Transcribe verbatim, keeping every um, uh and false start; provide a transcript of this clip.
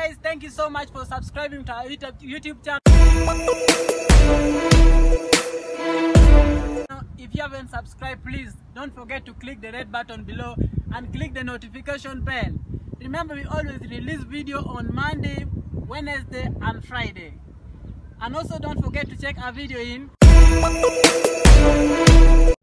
guys, thank you so much for subscribing to our YouTube channel. If you haven't subscribed, please don't forget to click the red button below and click the notification bell. Remember, we always release video on Monday, Wednesday and Friday. And also don't forget to check our video in